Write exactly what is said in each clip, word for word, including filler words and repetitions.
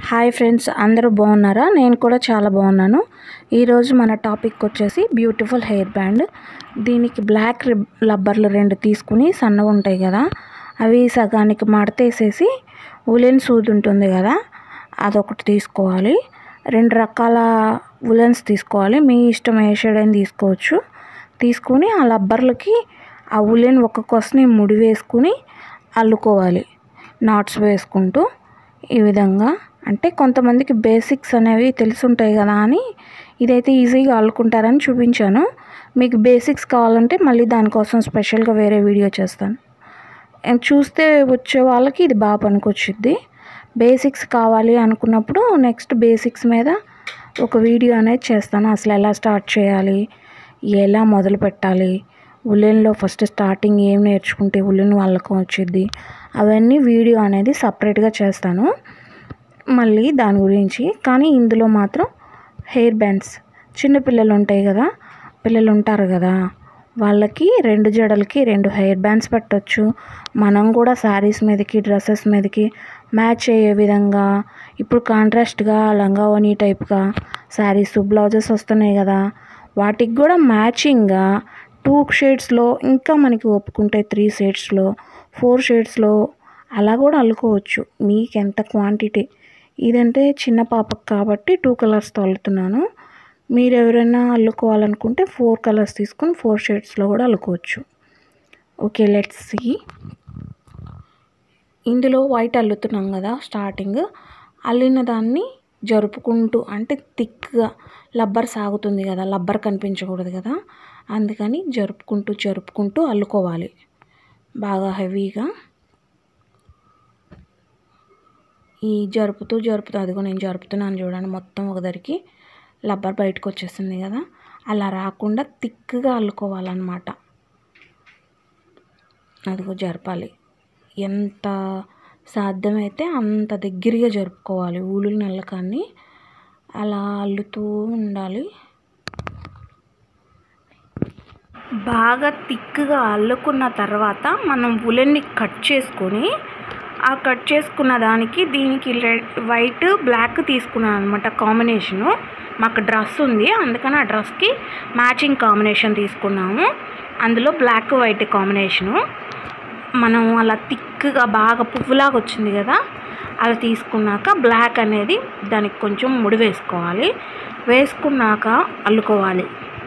Hi friends, అందరూ బాగున్నారా? నేను కూడా చాలా బాగున్నాను. ఈరోజు మన టాపిక్ వచ్చేసి బ్యూటిఫుల్ హెయిర్ బ్యాండ్. దీనికి బ్లాక్ రబ్బర్లు రెండు తీసుకుని సన్నగా ఉంటాయి కదా, అవి సగానికి మడతేసేసి ఉలెన్ సూది ఉంటుంది కదా, అదొకటి తీసుకోవాలి. రెండు రకాల ఉలెన్స్ తీసుకోవాలి, మీ ఇష్టం ఏ షేడ్ అయినా తీసుకోవచ్చు. తీసుకుని ఆ రబ్బర్లకి ఆ ఉలెన్ ఒక కొసని ముడి వేసుకుని అల్లుకోవాలి, నాట్స్ వేసుకుంటూ. ఈ విధంగా అంటే కొంతమందికి బేసిక్స్ అనేవి తెలుసుంటాయి కదా అని ఇదైతే ఈజీగా అల్లుకుంటారని చూపించాను. మీకు బేసిక్స్ కావాలంటే మళ్ళీ దానికోసం స్పెషల్గా వేరే వీడియో చేస్తాను. చూస్తే వచ్చే వాళ్ళకి ఇది బాగా పనికొచ్చుద్ది. బేసిక్స్ కావాలి అనుకున్నప్పుడు నెక్స్ట్ బేసిక్స్ మీద ఒక వీడియో అనేది చేస్తాను. అసలు ఎలా స్టార్ట్ చేయాలి, ఎలా మొదలు పెట్టాలి, ఉలెన్లో ఫస్ట్ స్టార్టింగ్ ఏం నేర్చుకుంటే ఉలెన్ వాళ్ళకం వచ్చింది, అవన్నీ వీడియో అనేది సపరేట్గా చేస్తాను మళ్ళీ దాని గురించి. కానీ ఇందులో మాత్రం హెయిర్ బ్యాండ్స్, చిన్నపిల్లలు ఉంటాయి కదా, పిల్లలు ఉంటారు కదా, వాళ్ళకి రెండు జడలకి రెండు హెయిర్ బ్యాండ్స్ పెట్టవచ్చు. మనం కూడా శారీస్ మీదకి డ్రెస్సెస్ మీదకి మ్యాచ్ అయ్యే విధంగా, ఇప్పుడు కాంట్రాస్ట్గా లంగా ఓనీ టైప్గా శారీస్ బ్లౌజెస్ వస్తున్నాయి కదా, వాటికి కూడా మ్యాచింగ్గా టూ షేడ్స్లో, ఇంకా మనకి ఒప్పుకుంటే త్రీ షేడ్స్లో, ఫోర్ షేడ్స్లో అలా కూడా అల్లుకోవచ్చు. మీకు ఎంత క్వాంటిటీ, ఇదంటే చిన్న పాపకు కాబట్టి టూ కలర్స్తో అల్లుతున్నాను. మీరు ఎవరైనా అల్లుకోవాలనుకుంటే ఫోర్ కలర్స్ తీసుకొని ఫోర్ షేడ్స్లో కూడా అల్లుకోవచ్చు. Okay, let's see. ఇందులో వైట్ అల్లుతున్నాం కదా, స్టార్టింగ్ అల్లిన దాన్ని జరుపుకుంటూ, అంటే థిక్గా రబ్బర్ సాగుతుంది కదా, రబ్బర్ కనిపించకూడదు కదా, అందుకని జరుపుకుంటూ జరుపుకుంటూ అల్లుకోవాలి బాగా హెవీగా. ఈ జరుపుతూ జరుపుతూ అదిగో నేను జరుపుతున్నాను చూడండి, మొత్తం ఒకదరికి రబ్బర్ బయటకు వచ్చేస్తుంది కదా, అలా రాకుండా థిక్గా అల్లుకోవాలన్నమాట. అదిగో జరపాలి, ఎంత సాధ్యమైతే అంత దగ్గరగా జరుపుకోవాలి ఊలు నల్లకాన్ని, అలా అల్లుతూ ఉండాలి. బాగా థిక్గా అల్లుకున్న తర్వాత మనం ఉలెన్ని కట్ చేసుకొని, ఆ కట్ చేసుకున్న దానికి దీనికి వైట్ బ్లాక్ తీసుకున్నాను అనమాట కాంబినేషను. మాకు డ్రెస్ ఉంది, అందుకని ఆ డ్రెస్కి మ్యాచింగ్ కాంబినేషన్ తీసుకున్నాము. అందులో బ్లాక్ వైట్ కాంబినేషను మనం అలా థిక్గా బాగా పువ్వులాగా వచ్చింది కదా, అలా తీసుకున్నాక బ్లాక్ అనేది దానికి కొంచెం ముడి వేసుకోవాలి. వేసుకున్నాక అల్లుకోవాలి.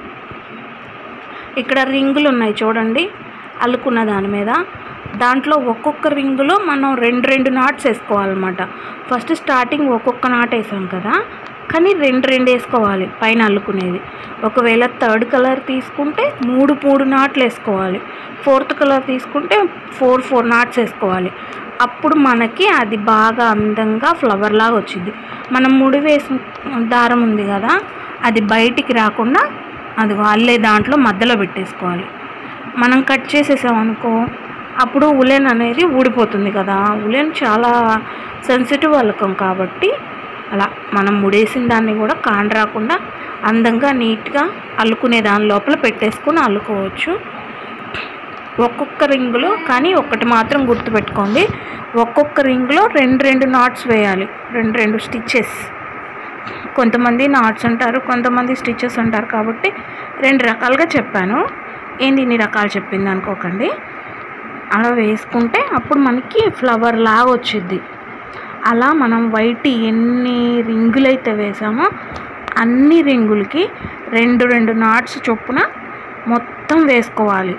ఇక్కడ రింగులు ఉన్నాయి చూడండి అల్లుకున్న దాని మీద, దాంట్లో ఒక్కొక్క రింగులో మనం రెండు రెండు నాట్స్ వేసుకోవాలన్నమాట. ఫస్ట్ స్టార్టింగ్ ఒక్కొక్క నాట్ వేసాం కదా, కానీ రెండు రెండు వేసుకోవాలి పైన అల్లుకునేది. ఒకవేళ థర్డ్ కలర్ తీసుకుంటే మూడు మూడు నాట్లు వేసుకోవాలి, ఫోర్త్ కలర్ తీసుకుంటే ఫోర్ ఫోర్ నాట్స్ వేసుకోవాలి. అప్పుడు మనకి అది బాగా అందంగా ఫ్లవర్ లాగా వచ్చింది. మనం ముడి వేసిన దారం ఉంది కదా, అది బయటికి రాకుండా అది అల్లే దాంట్లో మధ్యలో పెట్టేసుకోవాలి. మనం కట్ చేసేసామనుకో అప్పుడు ఉలెన్ అనేది ఊడిపోతుంది కదా, ఉలెన్ చాలా సెన్సిటివ్ అల్లకం కాబట్టి అలా మనం ముడేసిన దాన్ని కూడా కాన్ రాకుండా అందంగా నీట్గా అల్లుకునే దాని లోపల పెట్టేసుకొని అల్లుకోవచ్చు. ఒక్కొక్క రింగులో కానీ ఒక్కటి మాత్రం గుర్తుపెట్టుకోండి, ఒక్కొక్క రింగులో రెండు రెండు నాట్స్ వేయాలి, రెండు రెండు స్టిచ్చెస్. కొంతమంది నాట్స్ అంటారు, కొంతమంది స్టిచ్చెస్ అంటారు, కాబట్టి రెండు రకాలుగా చెప్పాను. ఏంది ఇన్ని రకాలు చెప్పింది అనుకోకండి. అలా వేసుకుంటే అప్పుడు మనకి ఫ్లవర్ లాగా వచ్చింది. అలా మనం వైట్ ఎన్ని రింగులైతే వేసామో అన్ని రింగులకి రెండు రెండు నాట్స్ చొప్పున మొత్తం వేసుకోవాలి.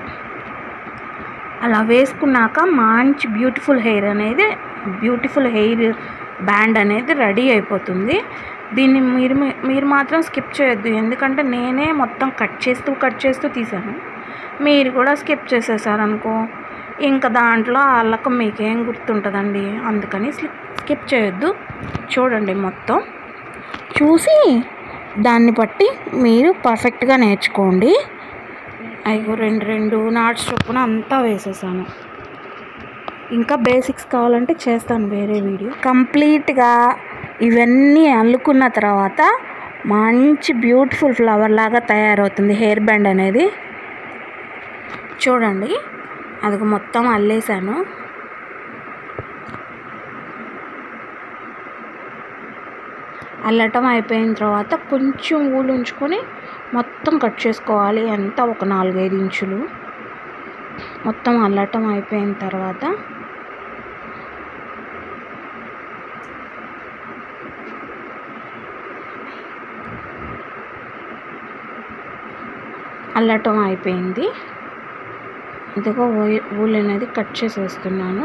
అలా వేసుకున్నాక మంచి బ్యూటిఫుల్ హెయిర్ అనేది బ్యూటిఫుల్ హెయిర్ బ్యాండ్ అనేది రెడీ అయిపోతుంది. దీన్ని మీరు మీరు మాత్రం స్కిప్ చేయొద్దు, ఎందుకంటే నేనే మొత్తం కట్ చేస్తూ కట్ చేస్తూ తీసాను. మీరు కూడా స్కిప్ చేసేసారనుకో ఇంకా దాంట్లో అల్లకం మీకేం గుర్తుంటుందండి, అందుకని స్కిప్ చేయొద్దు. చూడండి, మొత్తం చూసి దాన్ని బట్టి మీరు పర్ఫెక్ట్గా నేర్చుకోండి. అయ్యో రెండు రెండు నాట్స్ చొప్పున అంతా వేసేసాను. ఇంకా బేసిక్స్ కావాలంటే చేస్తాను వేరే వీడియో. కంప్లీట్గా ఇవన్నీ అల్లుకున్న తర్వాత మంచి బ్యూటిఫుల్ ఫ్లవర్ లాగా తయారవుతుంది హెయిర్ బ్యాండ్ అనేది. చూడండి, అది మొత్తం అల్లేసాను. అల్లటం అయిపోయిన తర్వాత కొంచెం ఊలు ఉంచుకొని మొత్తం కట్ చేసుకోవాలి. ఎంత ఒక నాలుగైదు ఇంచులు మొత్తం అల్లటం అయిపోయిన తర్వాత అల్లటం అయిపోయింది. ఇదిగో ఊలు అనేది కట్ చేసేస్తున్నాను.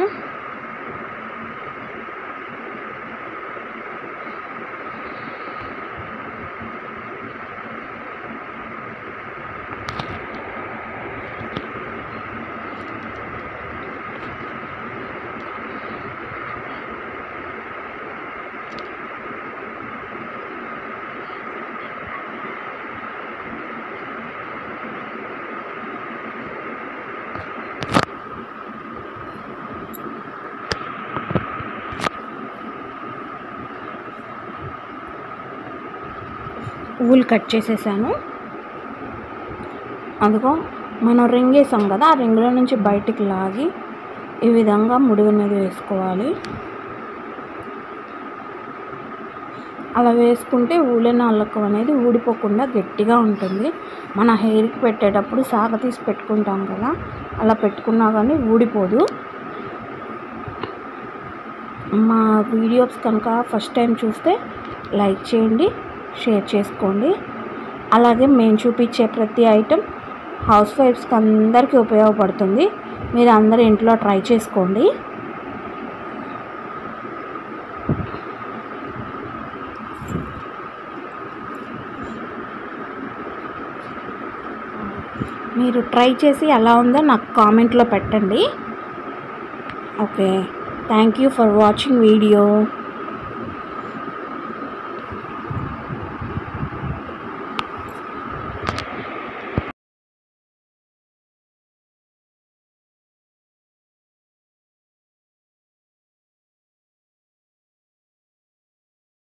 ఊలు కట్ చేసేసాను. అదిగో మనం రింగ్ వేసాం కదా, ఆ రింగులో నుంచి బయటికి లాగి ఈ విధంగా ముడి అనేది వేసుకోవాలి. అలా వేసుకుంటే ఊలెన్ అల్లకం అనేది ఊడిపోకుండా గట్టిగా ఉంటుంది. మన హెయిర్కి పెట్టేటప్పుడు సాగ తీసి పెట్టుకుంటాం కదా, అలా పెట్టుకున్నా కానీ ఊడిపోదు. మా వీడియోస్ కనుక ఫస్ట్ టైం చూస్తే లైక్ చేయండి, షేర్ చేసుకోండి. అలాగే మేము చూపించే ప్రతి ఐటెం హౌస్ వైఫ్స్కి అందరికీ ఉపయోగపడుతుంది. మీరు అందరూ ఇంట్లో ట్రై చేసుకోండి. మీరు ట్రై చేసి ఎలా ఉందో నాకు కామెంట్లో పెట్టండి. Okay, thank you for watching video.